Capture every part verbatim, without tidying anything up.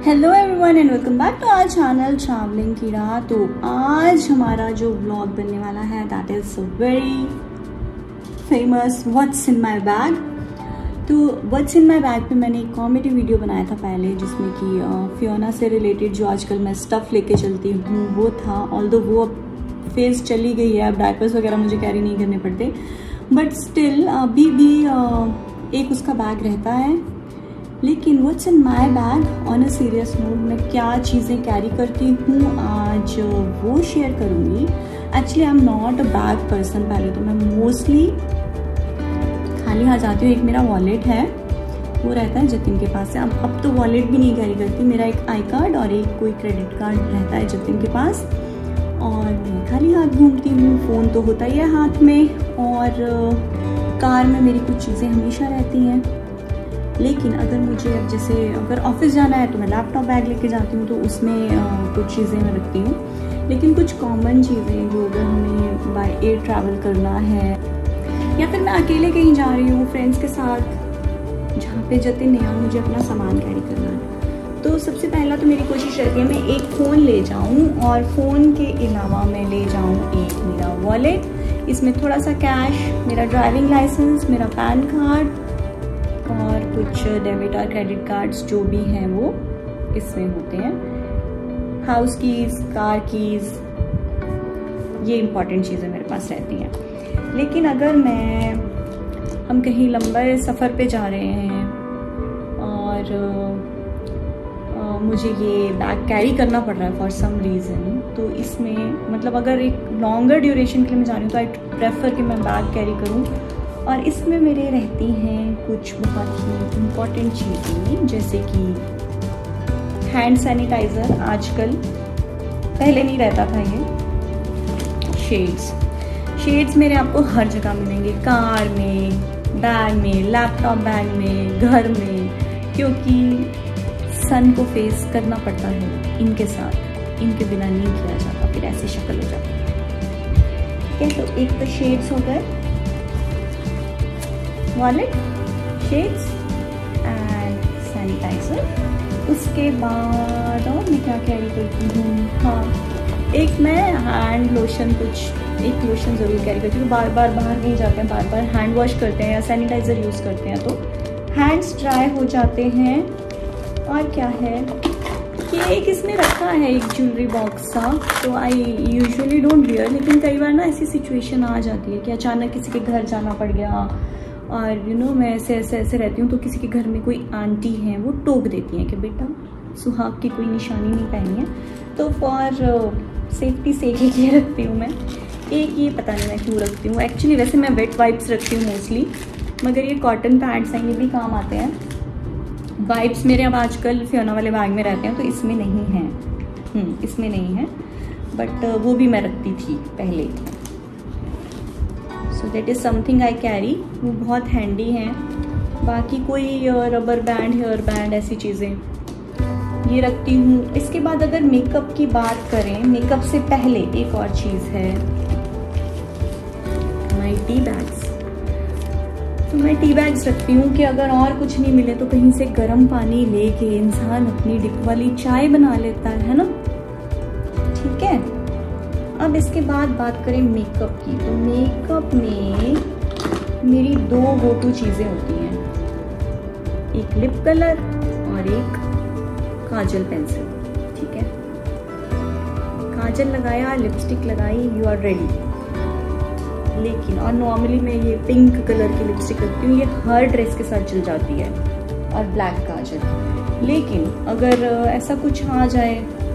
Hello everyone and welcome back to our channel travelling Keeda. तो आज हमारा जो व्लॉग बनने वाला है that is very famous what's in my bag. तो व्हाट्स इन माय बैग पे मैंने एक कॉमेडी वीडियो बनाया था पहले, जिसमें कि फियोना से रिलेटेड जो आजकल मैं स्टफ़ लेके चलती हूँ वो था। ऑल्दो वो अब फेज़ चली गई है, अब डायपर्स वगैरह मुझे कैरी नहीं करने पड़ते, बट स्टिल अभी भी एक उसका बैग रहता है। लेकिन what's in my bag on a serious note, मैं क्या चीज़ें कैरी करती हूँ आज वो शेयर करूँगी। Actually I am not a bag person. पहले तो मैं मोस्टली खाली हाथ जाती हूँ। एक मेरा वॉलेट है, वो रहता है जतिन के पास है। अब अब तो वॉलेट भी नहीं कैरी करती। मेरा एक आई कार्ड और एक कोई क्रेडिट कार्ड रहता है जतिन के पास, और मैं खाली हाथ घूमती हूँ। फ़ोन तो होता ही है हाथ में, और कार में मेरी कुछ चीज़ें हमेशा रहती हैं। लेकिन अगर मुझे अब जैसे अगर ऑफिस जाना है तो मैं लैपटॉप बैग लेके जाती हूँ, तो उसमें आ, कुछ चीज़ें मैं रखती हूँ। लेकिन कुछ कॉमन चीज़ें जो अगर हमें बाय एयर ट्रैवल करना है, या फिर मैं अकेले कहीं जा रही हूँ फ्रेंड्स के साथ जहाँ पे जतिन नहीं हो, मुझे अपना सामान कैरी करना है, तो सबसे पहला तो मेरी कोशिश रहती है मैं एक फ़ोन ले जाऊँ, और फ़ोन के अलावा मैं ले जाऊँ एक मेरा वॉलेट, इसमें थोड़ा सा कैश, मेरा ड्राइविंग लाइसेंस, मेरा पैन कार्ड और कुछ डेबिट और क्रेडिट कार्ड्स जो भी हैं वो इसमें होते हैं। हाउस कीज़, कार कीज़, ये इम्पॉर्टेंट चीज़ें मेरे पास रहती हैं। लेकिन अगर मैं हम कहीं लंबे सफ़र पे जा रहे हैं और आ, मुझे ये बैग कैरी करना पड़ रहा है फॉर सम रीज़न, तो इसमें मतलब अगर एक लॉन्गर ड्यूरेशन के लिए मैं जा रही हूँ तो आई प्रेफर कि मैं बैग कैरी करूँ। और इसमें मेरे रहती हैं कुछ बहुत ही इम्पॉर्टेंट चीज़ें, जैसे कि हैंड सैनिटाइज़र, आजकल पहले नहीं रहता था ये। शेड्स शेड्स मेरे आपको हर जगह मिलेंगे, कार में, बैग में, लैपटॉप बैग में, घर में, क्योंकि सन को फेस करना पड़ता है इनके साथ। इनके बिना नहीं किया जाता, फिर ऐसी शक्ल हो जाती है। ठीक है, तो एक तो शेड्स हो गए, वॉलेट, शेड्स एंड सैनिटाइज़र। उसके बाद और मैं क्या कैरी करती हूँ, हाँ एक मैं हैंड लोशन, कुछ एक लोशन ज़रूर कैरी करती हूँ। बार बार बाहर नहीं जाते हैं, बार बार हैंड वॉश करते हैं या सैनिटाइज़र यूज़ करते हैं तो हैंड्स ड्राई हो जाते हैं। और क्या है कि एक इसमें रखा है एक ज्वेलरी बॉक्स सा, तो आई यूजुअली डोंट वियर, लेकिन कई बार ना ऐसी सिचुएशन आ जाती है कि अचानक किसी के घर जाना पड़ गया, और यू you नो know, मैं ऐसे ऐसे ऐसे रहती हूँ, तो किसी के घर में कोई आंटी हैं वो टोक देती हैं कि बेटा सुहाग की कोई निशानी नहीं पहनी है, तो फॉर सेफ्टी से ही ये रखती हूँ मैं। एक ये पता नहीं मैं क्यों रखती हूँ, एक्चुअली वैसे मैं वेट वाइप्स रखती हूँ मोस्टली, मगर ये कॉटन पैड्स हैं, ये भी काम आते हैं। वाइप्स मेरे अब आजकल फियोना वाले बैग में रहते हैं, तो इसमें नहीं हैं, इसमें नहीं है, बट वो भी मैं रखती थी पहले। So that is something I carry, वो बहुत हैंडी हैं। बाकी कोई रबर बैंड, हेयर बैंड, ऐसी चीज़ें ये रखती हूँ। इसके बाद अगर मेकअप की बात करें, मेकअप से पहले एक और चीज़ है, माई टी बैग्स। तो मैं टी बैग्स रखती हूँ कि अगर और कुछ नहीं मिले तो कहीं से गर्म पानी लेके इंसान अपनी डिप वाली चाय बना लेता है ना, ठीक है। अब इसके बाद बात करें मेकअप की, तो मेकअप में मेरी दो गो टू चीज़ें होती हैं, एक लिप कलर और एक काजल पेंसिल, ठीक है। काजल लगाया, लिपस्टिक लगाई, यू आर रेडी। लेकिन और नॉर्मली मैं ये पिंक कलर की लिपस्टिक रखती हूँ, ये हर ड्रेस के साथ चल जाती है, और ब्लैक काजल। लेकिन अगर ऐसा कुछ आ जाए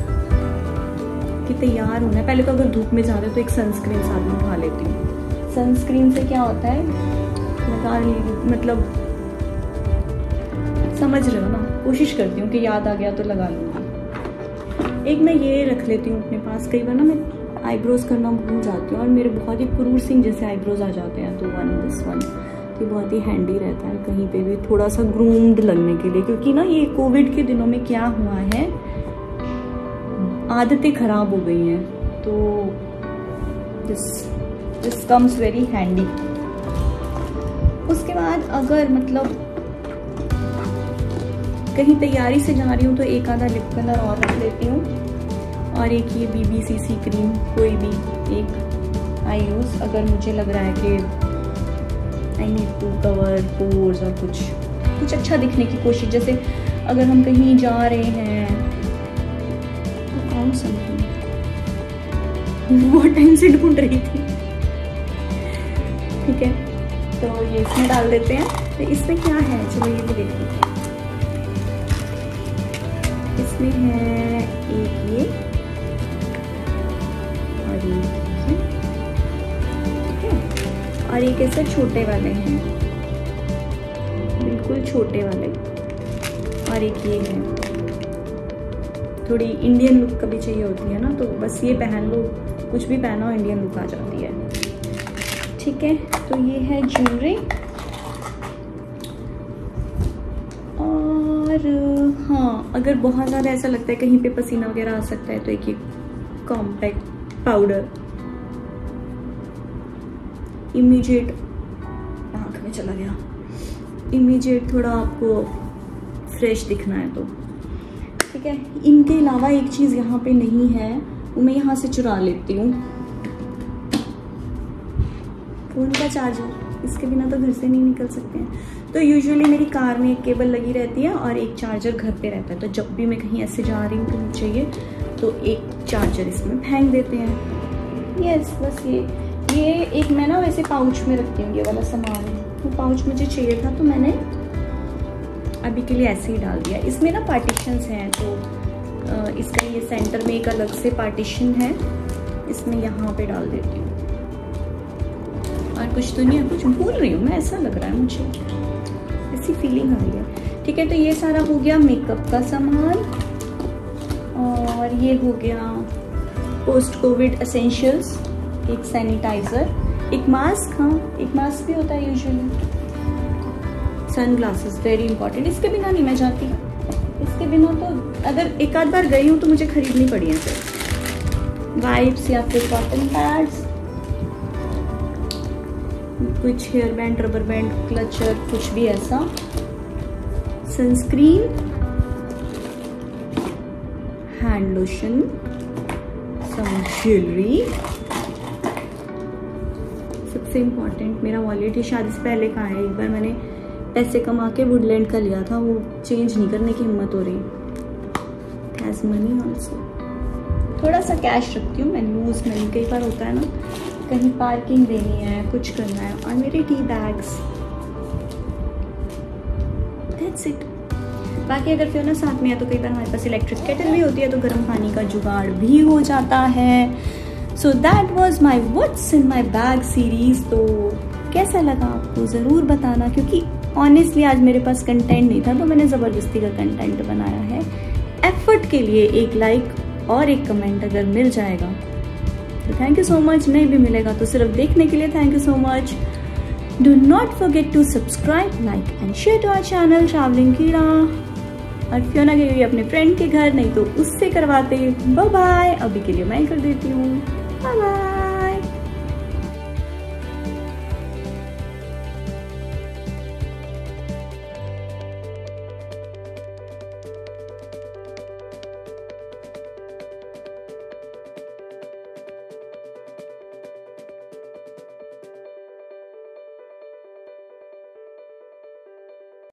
कि तैयार होना है, पहले तो अगर धूप में जा रहे हो तो एक सनस्क्रीन साथ में उठा लेती हूँ। सनस्क्रीन से क्या होता है, लगा मतलब समझ रहे हो ना, कोशिश करती हूँ कि याद आ गया तो लगा लूँगी। एक मैं ये रख लेती हूँ अपने पास, कई बार ना मैं आईब्रोज करना भूल जाती हूँ और मेरे बहुत ही क्रूर सिंह जैसे आईब्रोज आ जाते हैं, तो वन दिस वन ये बहुत ही हैंडी रहता है कहीं पे भी थोड़ा सा ग्रूम्ड लगने के लिए। क्योंकि ना ये कोविड के दिनों में क्या हुआ है, आदतें खराब हो गई हैं, तो this this comes very handy. उसके बाद अगर मतलब कहीं तैयारी से जा रही हूँ तो एक आधा लिप कलर और रख लेती हूँ, और एक ये B B C C cream कोई भी एक आई यूज़ अगर मुझे लग रहा है कि I need to cover pores और कुछ कुछ अच्छा दिखने की कोशिश। जैसे अगर हम कहीं जा रहे हैं तो कौन सा वो टाइम से ढूंढ रही थी, ठीक है, तो ये इसमें डाल देते हैं। तो इसमें क्या है, चलो ये भी देख लेते हैं। इसमें है एक ये और एक ये, ठीक है, और एक ऐसे छोटे वाले हैं, बिल्कुल छोटे वाले, और एक ये है। थोड़ी इंडियन लुक कभी चाहिए होती है ना, तो बस ये पहन लो, कुछ भी पहनो इंडियन लुक आ जाती है, ठीक है। तो ये है ज्वेलरी, और हाँ अगर बहुत ज़्यादा ऐसा लगता है कहीं पे पसीना वगैरह आ सकता है तो एक ये कॉम्पैक्ट पाउडर, इमीडिएट आँख में चला गया, इमीडिएट थोड़ा आपको फ्रेश दिखना है तो, ठीक है। इनके अलावा एक चीज़ यहाँ पे नहीं है, वो मैं यहाँ से चुरा लेती हूँ, फ़ोन का चार्जर, इसके बिना तो घर से नहीं निकल सकते हैं। तो यूजुअली मेरी कार में एक केबल लगी रहती है और एक चार्जर घर पे रहता है, तो जब भी मैं कहीं ऐसे जा रही हूँ कहीं चाहिए तो एक चार्जर इसमें फेंक देते हैं। यस बस ये ये एक मैं ना वैसे पाउच में रखती हूँ ये वाला सामान, वो तो पाउच मुझे चाहिए था तो मैंने अभी के लिए ऐसे ही डाल दिया। इसमें ना पार्टीशंस हैं, तो इसका ये सेंटर में एक अलग से पार्टीशन है, इसमें यहाँ पे डाल देती हूँ। और कुछ तो नहीं है, कुछ भूल रही हूँ मैं, ऐसा लग रहा है मुझे, ऐसी फीलिंग आ रही है, ठीक है। तो ये सारा हो गया मेकअप का सामान, और ये हो गया पोस्ट कोविड एसेंशियल्स, एक सैनिटाइजर, एक मास्क, हाँ एक मास्क भी होता है usually, sunglasses very important, इसके बिना नहीं मैं जाती, इसके बिना तो अगर एक आध बार गई हूँ तो मुझे खरीदनी पड़ी है फिर। वाइप्स या फिर कॉटन पैड्स, कुछ hair band, rubber band, clutcher, कुछ भी ऐसा, sunscreen, hand lotion, some jewellery, सबसे इम्पोर्टेंट मेरा वॉलेट, ये शादी से पहले का है, एक बार मैंने पैसे कमा के वुडलैंड का लिया था, वो चेंज नहीं करने की हिम्मत हो रही। हैज मनी ऑल्सो, थोड़ा सा कैश रखती हूँ मैं, लूज मनी, कई बार होता है ना कहीं पार्किंग देनी है, कुछ करना है, और मेरे टी बैग्स, दैट्स इट। बाकी अगर फिर ना साथ में है तो कई बार हमारे पास इलेक्ट्रिक केटल भी होती है, तो गर्म पानी का जुगाड़ भी हो जाता है। So that was my what's in my bag series. तो कैसा लगा आपको ज़रूर बताना, क्योंकि ऑनेस्टली आज मेरे पास कंटेंट नहीं था तो मैंने ज़बरदस्ती का कंटेंट बनाया है। एफर्ट के लिए एक लाइक और एक कमेंट अगर मिल जाएगा तो थैंक यू सो मच, नहीं भी मिलेगा तो सिर्फ देखने के लिए thank you so much. Do not forget to subscribe, like and share to our channel travelling Keeda. और फियोना गई हुई अपने फ्रेंड के घर, नहीं तो उससे करवाते। बाय बाय, अभी के लिए मैं कर देती हूँ, बाय बाय।